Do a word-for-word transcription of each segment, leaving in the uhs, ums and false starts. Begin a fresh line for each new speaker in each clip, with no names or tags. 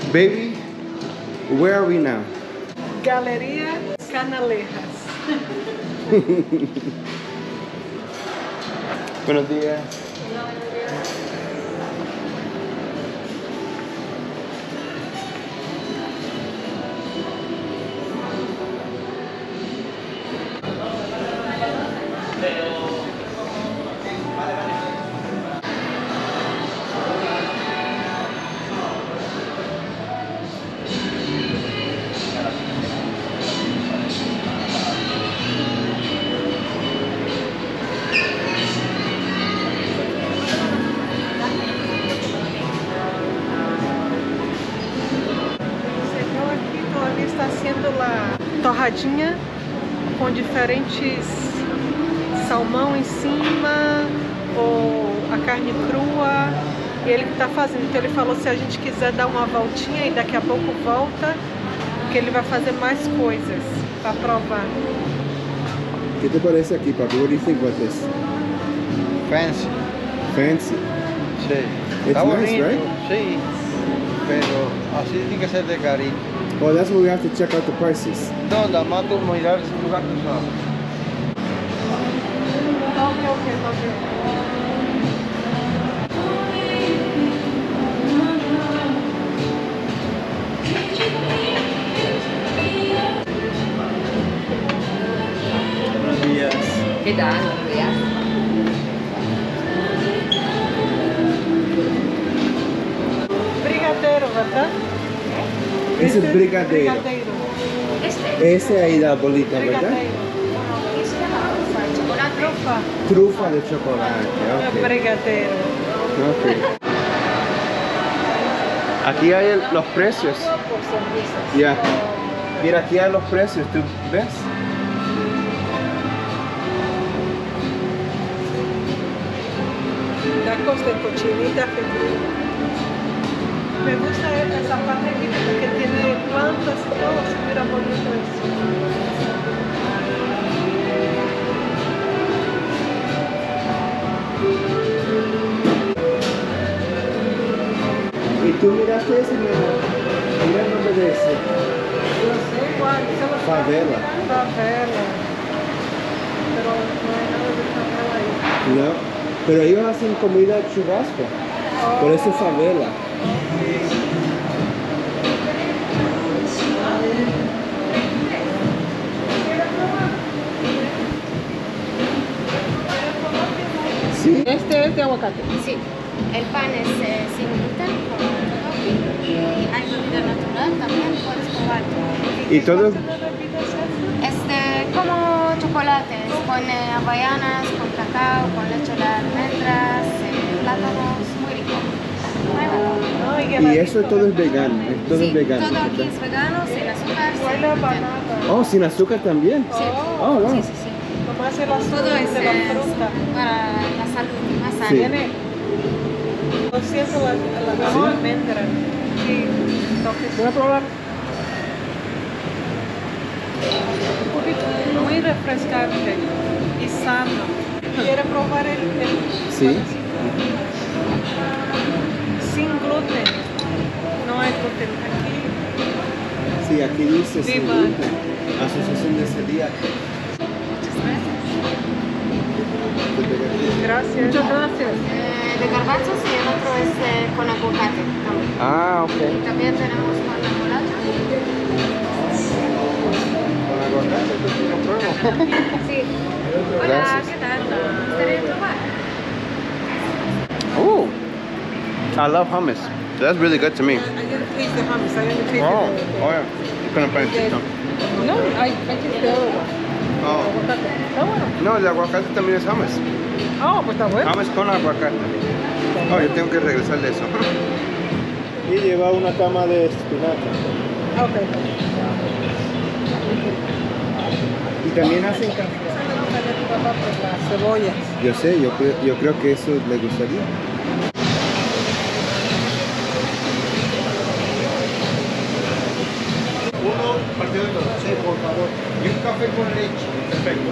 Baby, where are we now?
Galería Canalejas.
Buenos días.
Haciendo la torradinha com diferentes salmão em cima ou a carne crua, e ele que tá fazendo. Então ele falou se a gente quiser dar uma voltinha e daqui a pouco volta, que ele vai fazer mais coisas para provar.
¿Qué te parece aquí, papi? What do you think about this?
Fancy.
Fancy.
Sí.
It's
Está
nice,
bonito,
right?
sí. Pero así tiene que ser de carito.
Well, that's why we have to check out the prices.
No, nada más tú mirar si tú gastas solo.
Ok, ok, ok.
Buenos días.
¿Qué tal? Buenos días.
Brigadeiro, ¿verdad?
Ese es brigadeiro.
Brigadeiro.
Este.
Ese ahí la bolita, ¿verdad?
Brigadeiro.
¿Qué se llama? Chocolate.
Trufa.
Trufa de chocolate.
É
Ok.
brigadeiro.
Ok. Aquí hay el- los precios. Ya. Mira, aquí hay los precios, ¿tú ves?
Tacos de cochinita febril. Me gusta esa parte aquí porque tiene plantas y todo, se mira bonito eso.
¿Y tú miraste ese, mi amor? Mira el nombre de ese.
No sé cuál, se lo está
Favela.
mirando. Favela. Pero no hay nada de favela ahí.
No, pero ellos hacen comida churrasco. Por eso es favela. ¿Sí?
Este es de aguacate.
Sí. El pan es eh, sin gluten, como todo. Y hay bebida natural también, puedes probar.
Y todo,
Este, como chocolates, con eh, avellanas, con cacao, con leche de almendras, eh, plátanos, muy rico. Muy
y eso todo es vegano, es todo
Sí,
es vegano.
todo aquí
¿verdad?
es vegano, sin azúcar, sin
Huele a
gluten.
banana.
Oh, sin azúcar también.
Sí.
Oh, wow.
Sí, sí, sí.
Nomás el azúcar
Todo es
de la
eh,
fruta.
para la salud, más sana.
Sí.
Tiene, lo siento, la, la,
¿Sí?
la almendra. Sí, toques. Voy a probar. Un poquito, muy refrescante y sano. ¿Quiere probar el, el
Sí.
sin gluten? No hay gluten aquí.
Sí, aquí dice sin
Viva.
gluten. Asociación de celíacos.
Gracias. Muchas gracias.
Eh, de garbanzos y el otro es eh, con aguacate también.
Ah, ok.
Y también tenemos con remolacha.
Con aguacate, pues sí, lo pruebo.
Sí. Hola,
Gracias.
¿qué tal? ¿Te gustaría probar?
Oh, I love hummus. That's really good to me.
I didn't taste the hummus. I didn't taste
Oh,
the,
oh yeah. You couldn't find
the,
it.
No, I, I tasted the other one.
Oh.
Aguacate. Está bueno.
No, el aguacate también es hummus.
Ah, pues está bueno.
Hummus con aguacate. Oh, yo tengo que regresar de eso. Y lleva una cama de espinaca.
Ah, ok.
Y también hacen café.
Esa me gustaría tu papá por las cebollas.
Yo sé, yo, creo- yo creo que eso le gustaría.
Uno partido de todo. Sí, por favor. Y un café con leche. Perfecto.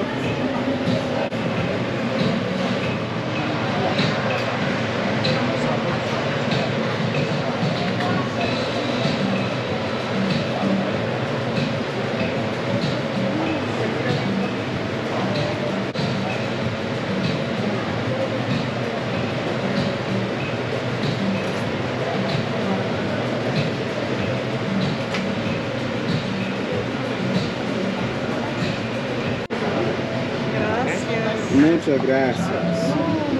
Muchas gracias.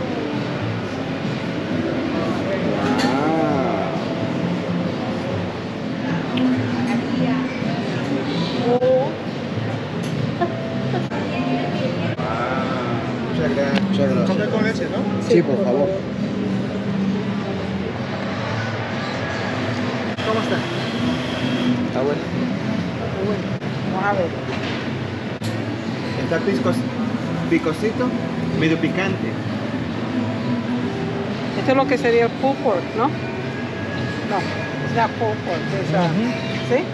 Muchas gracias. Muchas gracias.
Café con leche, ¿no?
Sí, por favor.
¿Cómo está?
Está bueno.
Bueno, vamos a ver.
Está picos, picosito, medio picante.
Esto es lo que sería el pulled pork, ¿no? No, es not pulled pork, es, uh, ¿sí?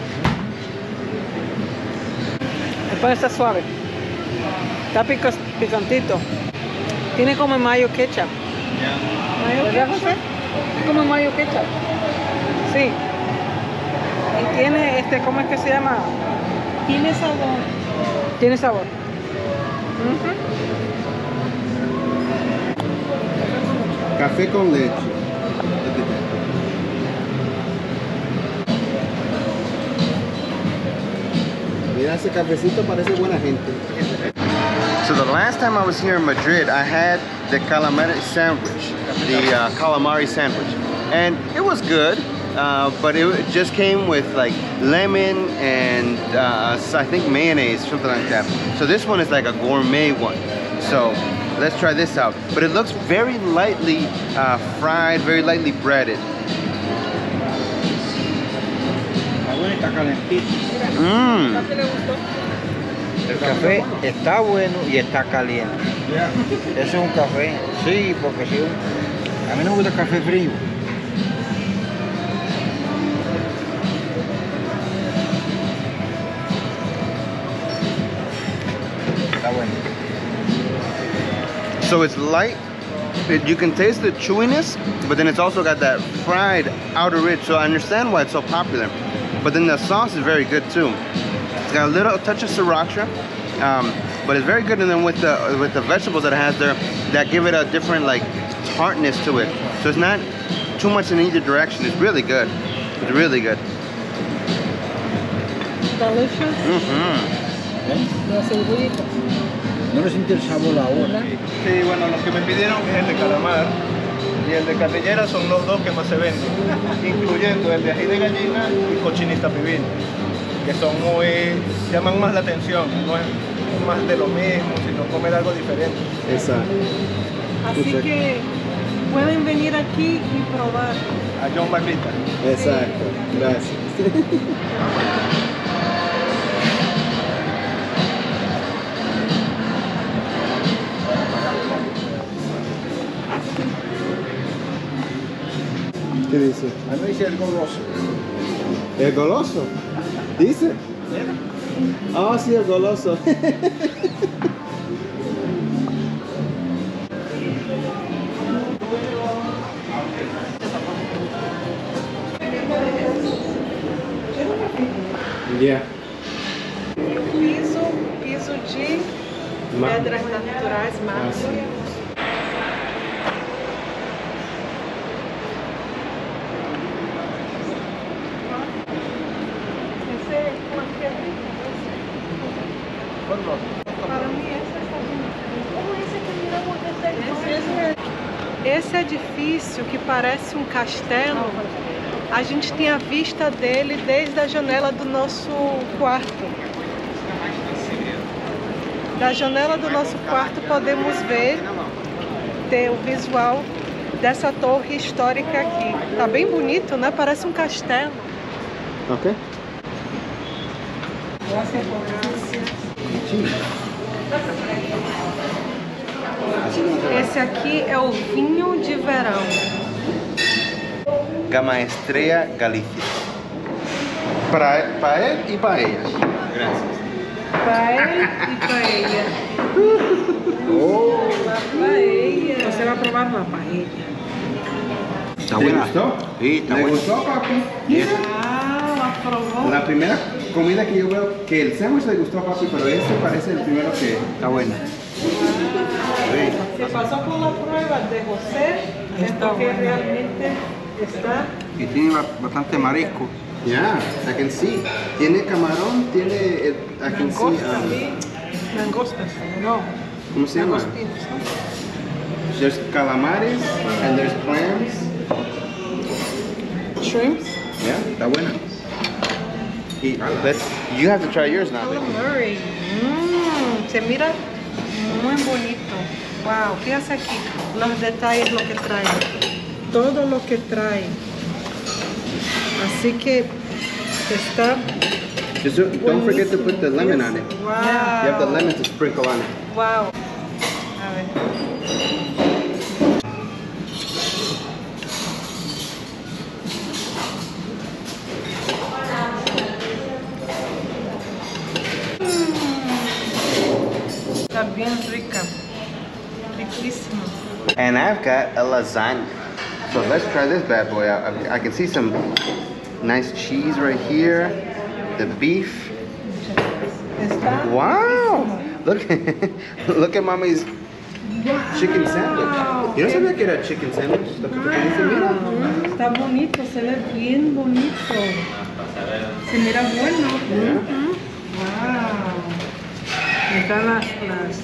Después está suave. Está picos, picantito. Tiene como mayo ketchup. ¿Mayo ¿Verdad, José? Es como mayo ketchup. Sí. Y tiene, este, ¿cómo es que se llama? Tiene sabor. Tiene sabor. Uh-huh.
Café con leche. Mira, ese cafecito parece buena gente. So the last time I was here in Madrid, I had the calamari sandwich, the uh, calamari sandwich, and it was good. Uh, but it just came with like lemon and uh, I think mayonnaise, something like that. So this one is like a gourmet one. So let's try this out. But it looks very lightly uh, fried, very lightly breaded.
Está bueno y está calentito.
Mmm.
El café está bueno y está caliente. Eso es un café. Sí, porque si un... a mí no me gusta el café frío. Está bueno.
So it's light. It, you can taste the chewiness, but then it's also got that fried outer edge. So I understand why it's so popular. But then the sauce is very good too. It's got a little touch of sriracha, um, but it's very good. And then with the with the vegetables that it has there, that give it a different like tartness to it. So it's not too much in either direction. It's really good. It's really good.
Delicious.
Mm-hmm.
Los cebollitos.
No le siente el sabor ahora.
Sí, bueno, los que me pidieron es el de calamar y el de carrillera son los dos que más se venden, incluyendo el de ají de gallina y cochinita pibil, que son muy, llaman más la atención, no es más de lo mismo, sino comer algo diferente.
Exacto.
Así que pueden venir aquí y probar.
A John Barbita.
Exacto. Gracias. ¿Qué dice?
A mí dice el goloso.
¿El goloso? ¿Dice? Ah, sí, el goloso. Yeah.
Piso, piso de pedras naturais, mármore. Para mí esse edifício que parece um castelo, a gente tem a vista dele desde a janela do nosso quarto. Da janela do nosso quarto podemos ver, ter o visual dessa torre histórica aqui. Tá bem bonito, né? Parece um castelo.
Ok.
Esse aqui é o vinho de verão.
Gama Estrella Galicia. Para, para él y para ella. Gracias.
Para ele e para ella.
Oh.
La paella. Você vai provar uma paella.
¿Está
¿Te
buena?
gustó?
Sí, está
¿Le
buena.
gustó, papi?
Ah, la probó.
La primera comida que yo veo que el sándwich le gustó a papi, pero este parece el primero que...
Está buena.
Se pasó por la prueba de José, es porque realmente está.
Y tiene ba- bastante marisco.
Yeah, I can see. Tiene camarón, tiene... el- I can see...
Langostas,
um,
langostas, no.
¿Cómo se llama?
Langostinos, ¿no?
There's calamares and there's clams.
Shrimps.
Yeah, está buena. Y let's, you have to try yours now.
Calamari. Mmm, se mira muy bonito. Wow, fíjate aquí los detalles, lo que trae. Todo lo que trae. Así que está.
Just don't forget to put the lemon on it.
Wow.
You have the lemon to sprinkle on it.
Wow. A ver. Está bien rica. Riquísimo.
And I've got a lasagna. So let's try this bad boy out. I I can see some nice cheese right here. The beef.
Está
Wow! Look, look at mommy's chicken sandwich. You know sabía que era chicken sandwich? Lo que tú pediste, mira.
Mm, está bonito, se ve bien bonito. Se mira bueno.
Yeah.
Mm, wow. Están las, las,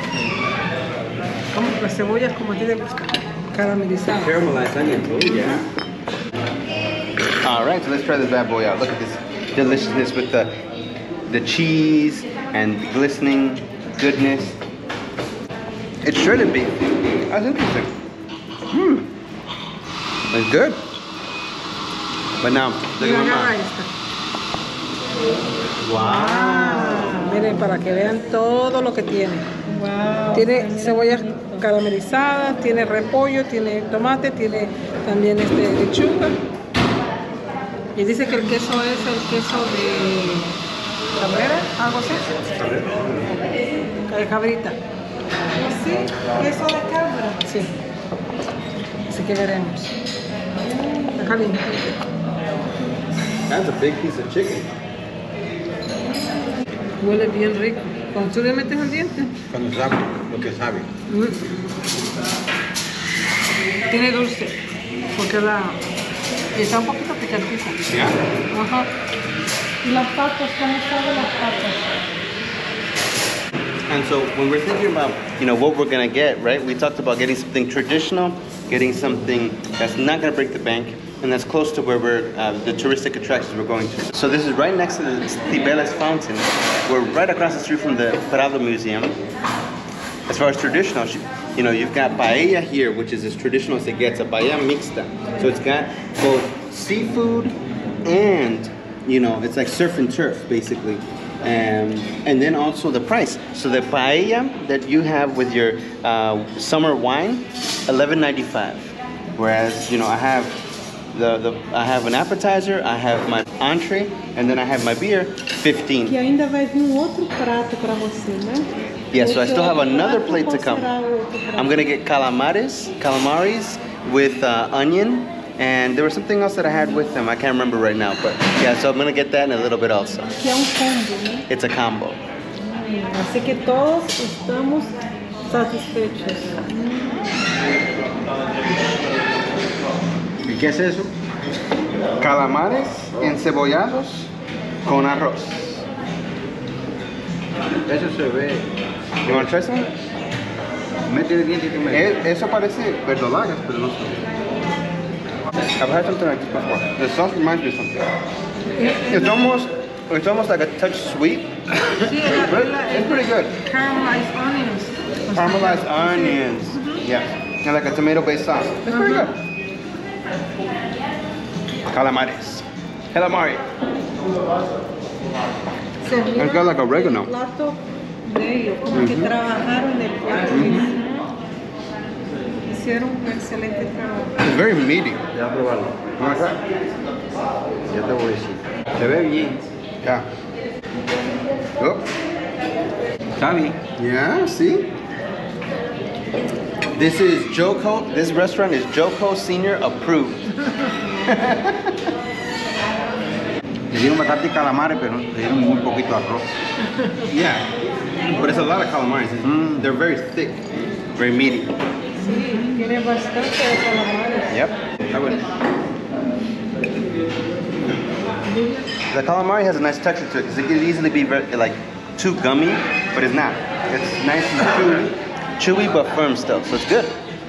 como, las cebollas como a ti te gusta, caramelizadas.
Caramelized onions. Oh yeah. All right, so let's try this bad boy out. Look at this deliciousness with the the cheese and the glistening goodness. It's shredded beef. That's interesting. Hmm. It's good. But now, look
Mira,
at my
agarra
mom.
esta.
Wow.
Ah, miren, para que vean todo lo que tiene. Wow. Tiene cebollas caramelizadas, tiene repollo, tiene tomate, tiene también este lechuga. Y dice que el queso es el queso de cabrera, algo así. De cabrita. Sí, queso de cabra. Sí. Así que veremos. Está caliente.
That's a big piece of chicken.
Huele bien rico. Cuando tú le metes el diente.
Cuando sabe, lo que sabe.
Mm. Tiene dulce. Porque la. Y está un poquito picantita.
Yeah.
Ajá. Y las patas, ¿cómo saben las patas?
And so when we're thinking about, you know, what we're gonna get, right? We talked about getting something traditional, getting something that's not gonna break the bank, and that's close to where we're, uh, the touristic attractions we're going to. So this is right next to the Cibeles Fountain. We're right across the street from the Prado Museum. As far as traditional, you know, you've got paella here, which is as traditional as it gets, a paella mixta. So it's got both seafood and, you know, it's like surf and turf, basically. Um, and then also the price. So the paella that you have with your uh, summer wine, eleven ninety-five. Whereas, you know, I have the, the I have an appetizer, I have my entree, and then I have my beer, fifteen.
E ainda vai vir um outro prato para você, né?
Yeah, so I still have another plate to come. I'm gonna get calamares, calamares with uh, onion, and there was something else that I had with them. I can't remember right now, but yeah, so I'm gonna get that in a little bit also.
Que é um combo, né?
It's a combo.
Hum, assim que todos estamos satisfeitos.
¿Y qué es eso? Calamares encebollados con arroz.
Eso se ve.
You want to try some?
Mete el diente y te mete.
Eh, Eso parece verdolagas, pero no sé. I've had something like this before. The sauce reminds me of something. It's almost, it's almost like a touch sweet.
Sí,
But it's pretty good.
Caramelized onions.
Caramelized onions. Yeah. And like a tomato-based sauce. It's pretty good. Calamares. Calamari. It's got like oregano.
Plato bello, como que trabajaron el plato. Hicieron un excelente trabajo.
It's very meaty.
Ya a probarlo.
Want to try?
Ya te voy a decir. Se ve bien.
Yeah. Oh.
Está bien.
Yeah, see? This is Joko, this restaurant is Joko Senior approved.
Le dieron bastante calamares, pero le dieron muy poquito arroz.
Yeah, but it's a lot of calamares. It's-
Mm.
They're very thick, very meaty.
Sí, tiene bastante de calamares.
Yep. Está bueno. The calamari has a nice texture to it because it could easily be very, like too gummy, but it's not. It's nice and chewy, chewy but firm still, so it's good.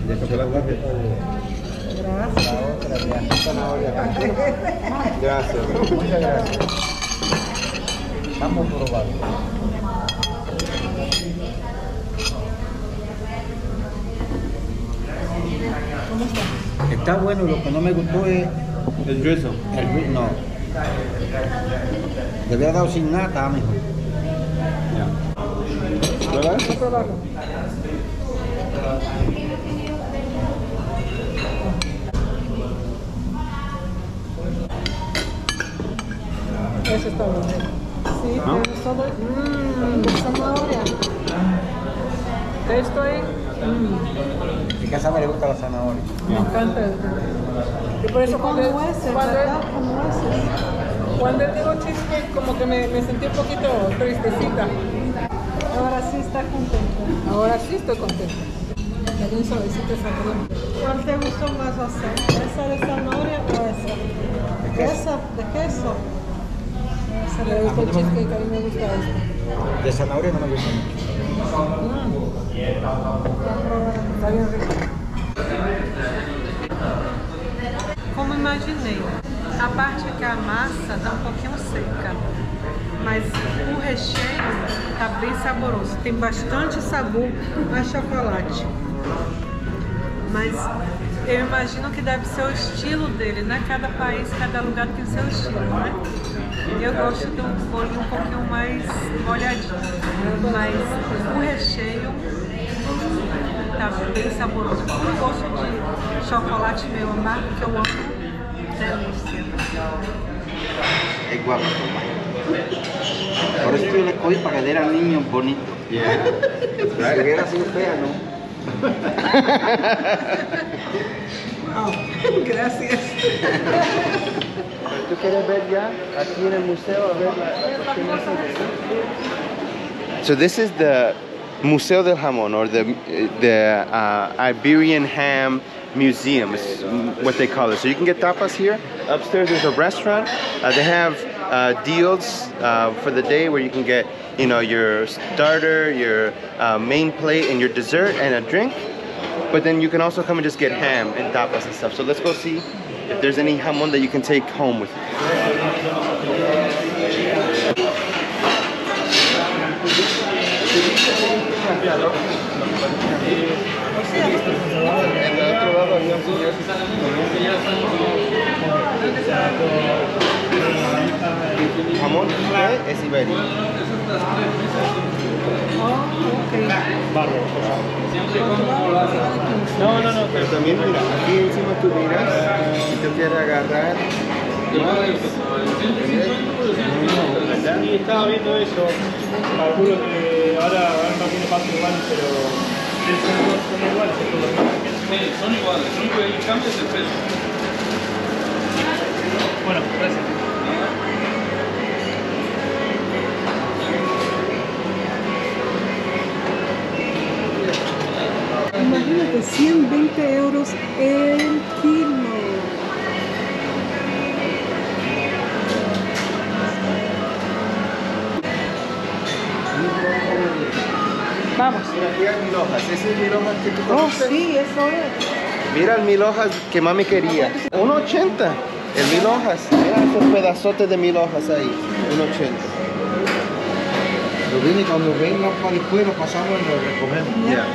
de chocolate.
Gracias.
La otra de zanahoria.
Gracias.
Muchas gracias. Vamos a probar.
¿Cómo está?
Está bueno, lo que no me gustó es
El drizzle.
el ri- no. Le hubiera dado sin nada, estaba mejor.
¿Verdad?
Vamos a probarlo. Eso está bueno. Sí,
¿No?
pero solo... Mmm, de zanahoria. Esto ahí. Mmm,
En casa me le gusta la zanahoria.
me encanta. Y por eso cuando,
Con nueces,
cuando,
¿verdad? Con nueces.
cuando él dijo cheesecake, como que me, me sentí un poquito tristecita.
Ahora sí está contenta.
Ahora sí estoy contenta. Me dio un suavecito esa crema.
¿Cuál te gustó más hacer? ¿Esa de zanahoria o esa?
¿De queso?
¿Esa de queso? Esa
Me
de
gusta el cheesecake, a mí me gusta esto.
De zanahoria no me gusta mucho.
Está bien rico. Como imaginei, a parte que a massa tá um pouquinho seca, mas o recheio tá bem saboroso, tem bastante sabor a chocolate. Mas eu imagino que deve ser o estilo dele, né? Cada país, cada lugar tem seu estilo, né? Eu gosto do bolinho um pouquinho mais molhadinho, mas o recheio tá bem saboroso. Um gosto de chocolate meio amargo que eu amo. Delícia.
Es guapo, por eso yo le escogí para que diera al niño bonito.
Yeah.
Si hubiera sido fea, ¿no?
Wow, gracias.
¿Tú quieres ver ya aquí en el museo? A ver la, la cuestión esa de- So this is the Museo del Jamón, or the the uh, Iberian Ham Museum, is what they call it. So you can get tapas here. Upstairs there's a restaurant. Uh, they have uh, deals uh, for the day where you can get, you know, your starter, your uh, main plate, and your dessert and a drink. But then you can also come and just get ham and tapas and stuff. So let's go see if there's any jamón that you can take home with you. En el otro lado había un señor. Jamón ¿qué? Es ibérico. No, no, no, pero también mira, aquí encima tú miras si tú quieres agarrar.
Sí, estaba viendo eso. Calculo que ahora no tiene paso igual, pero son iguales.
Sí, son iguales, lo único que cambia es el precio.
Bueno, gracias.
Imagínate, ciento veinte euros el kilo.
Vamos.
Mira, aquí hay mil hojas. Ese es mil hojas que tú
Oh,
conoces.
sí, eso es.
Mira el mil hojas que mami quería. uno ochenta. El mil hojas. Mira esos pedazotes de mil hojas ahí. uno ochenta.
Lo viene cuando vengan para después, lo pasamos y lo recogemos.
Ya.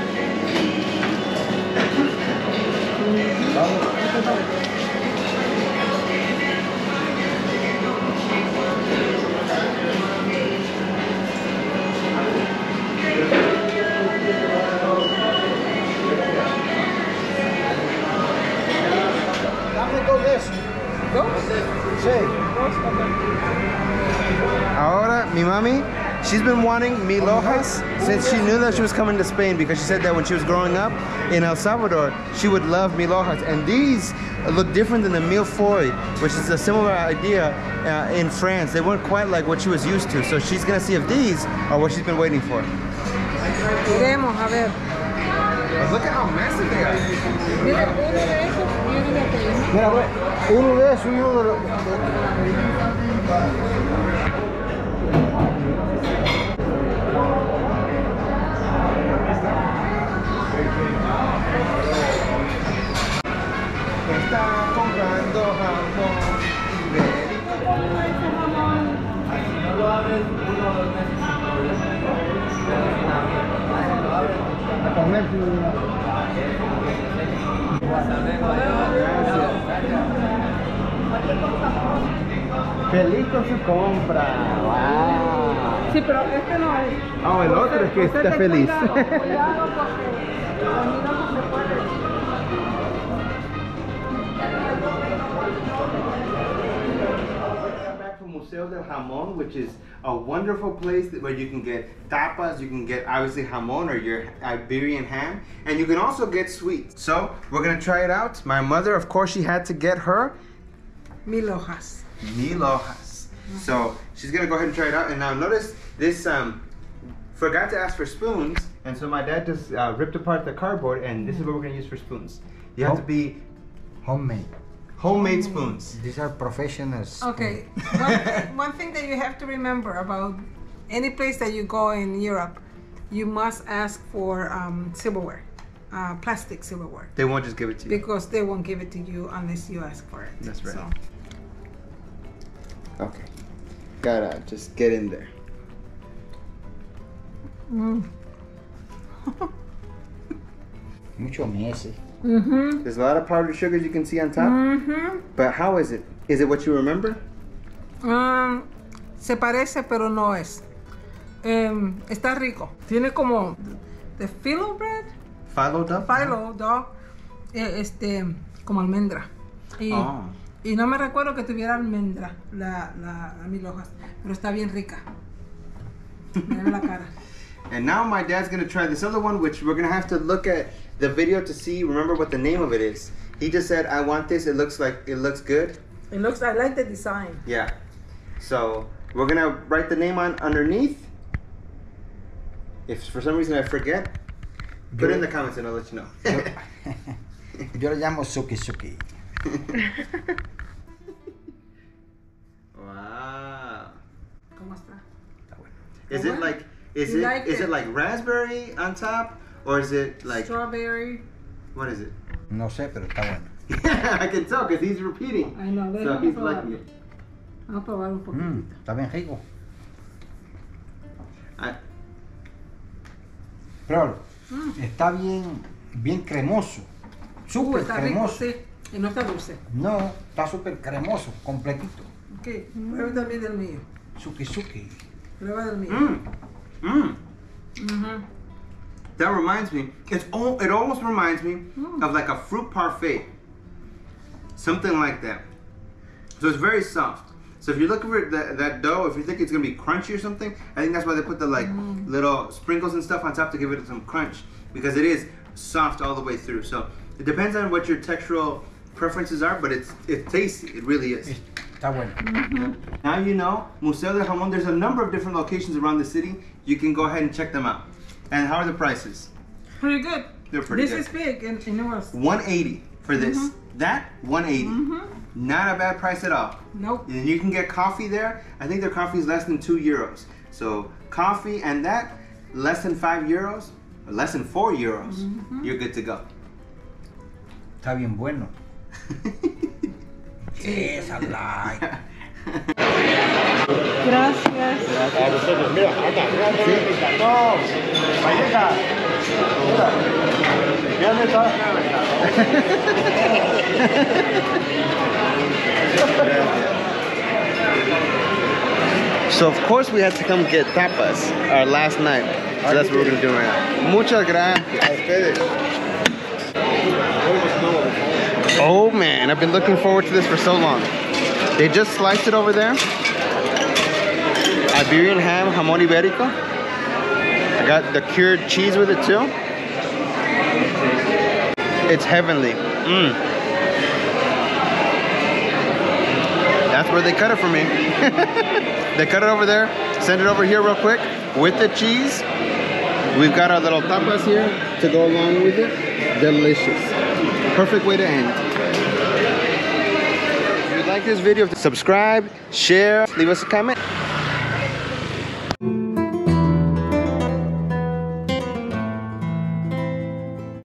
Dame dos de esos.
¿Dos?
Sí.
Dos, ok.
Ahora, mi mami, she's been wanting mil hojas since she knew that she was coming to Spain, because she said that when she was growing up in El Salvador, she would love mil hojas. And these look different than the mille feuilles, which is a similar idea uh, in France. They weren't quite like what she was used to. So she's gonna see if these are what she's been waiting for.
Iremos a ver.
But look at how massive they are.
Mira, uno de esos y uno de aquellos.
Mira, ve, uno de esos y uno de los.
está comprando jamón ibérico. Si no lo abres uno o dos meses sin problema. Feliz con su compra. Wow.
Sí, pero este no es.
Oh, el otro es que está feliz.
Cuidado, cuidado porque conmigo no se puede.
Back from Museo del Jamón, which is a wonderful place where you can get tapas, you can get obviously jamón or your Iberian ham, and you can also get sweets. So we're gonna try it out. My mother, of course, she had to get her
Mil hojas.
mil hojas. So she's gonna go ahead and try it out. And now notice this, um, forgot to ask for spoons, and so my dad just uh, ripped apart the cardboard, and this is what we're gonna use for spoons. You have to be
Homemade.
homemade spoons.
These are professionals.
Okay. One, one thing that you have to remember about any place that you go in Europe, you must ask for um, silverware, uh, plastic silverware,
They won't just give it to you.
because they won't give it to you unless you ask for it.
That's right.
So,
Okay. Gotta just get in there.
mm.
Mucho meses.
Mm-hmm.
There's a lot of powdered sugars you can see on top.
Mm-hmm.
But how is it? Is it what you remember?
Um, se parece, pero no es. Em, está rico. Tiene como the phyllo bread,
Phyllo dough?
phyllo dough, eh, este, como almendra. Y,
Oh.
y no me recuerdo que tuviera almendra la, la, la mil hojas, pero está bien rica. Mira la cara.
And now my dad's gonna try this other one, which we're gonna have to look at the video to see, remember what the name of it is. He just said, I want this, it looks like, it looks good.
It looks, I like the design.
Yeah. So we're gonna write the name on underneath. If for some reason I forget, put it in the comments and I'll let you know.
Yo le llamo suki suki.
Wow.
¿Cómo está?
Is it like, is
You
it,
like
is
it?
it like raspberry on top? Or is it like,
Strawberry.
what is it?
No sé, pero está bueno.
I can tell because he's repeating.
I know,
So
déjame
he's
probarlo.
liking it.
Vamos a probar un poquito.
Mm, está bien rico.
I,
Pero está bien, bien cremoso.
Uh,
Súper
está rico,
cremoso.
sí. Y no está dulce.
No, está súper cremoso, completito.
Ok, prueba también del mío.
Suki suki.
Prueba del mío.
mm, mm.
Ujú.
That reminds me, it's all, it almost reminds me
Mm.
of like a fruit parfait. Something like that. So it's very soft. So if you're looking for that, that dough, if you think it's gonna be crunchy or something, I think that's why they put the like little sprinkles and stuff on top to give it some crunch, because it is soft all the way through. So it depends on what your textural preferences are, but it's it's tasty. It really is.
Está bueno.
Now you know, Museo del Jamón, there's a number of different locations around the city. You can go ahead and check them out. And how are the prices?
Pretty good.
They're pretty
this
good.
is big and, and it was.
one eighty for this. That, one eighty.
Mhm.
Not a bad price at all.
Nope.
And you can get coffee there. I think their coffee is less than two euros. So coffee and that, less than five euros, or less than four euros, you're good to go.
Está bien bueno. Esa like.
Gracias.
A nosotros, mira, acá, mira, mira, mira. No, Valleja. Mira, mira dónde está.
So of course we had to come get tapas our last night. So that's what we're gonna do right now. Muchas gracias. Oh man, I've been looking forward to this for so long. They just sliced it over there. Iberian ham, jamón ibérico. I got the cured cheese with it too. It's heavenly. Mm. That's where they cut it for me. They cut it over there, send it over here real quick with the cheese. We've got our little tapas here to go along with it. Delicious. Perfect way to end. If you like this video, subscribe, share, leave us a comment.